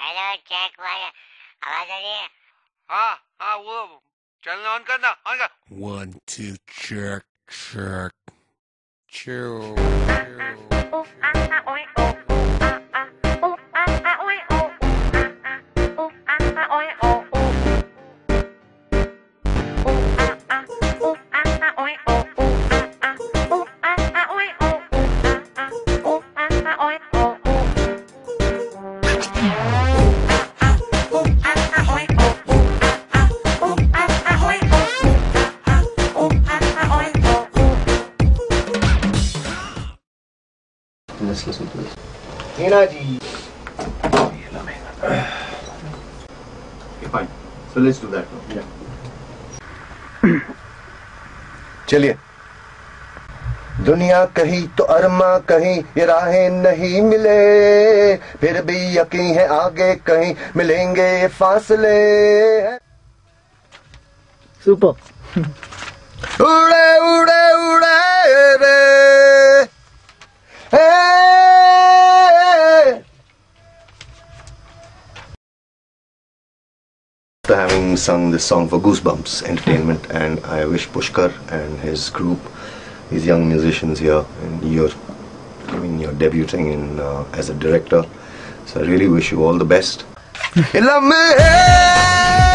Hello check वाला आवाज आ रही है? हाँ हाँ वो चैनल ऑन करना ऑन कर 1 2 check check chill Let's listen to this. Hina ji. Okay, fine. So let's do that now. Yeah. चलिए. दुनिया कहीं तो अरमा कहीं ये राहें नहीं मिले, फिर भी यकीन है आगे कहीं मिलेंगे ये फासले. Super. उड़े उड़े उड़े रे. After having sung this song for Goosebumps Entertainment, and I wish Pushkar and his group, these young musicians here, and you're debuting in as a director, so I really wish you all the best.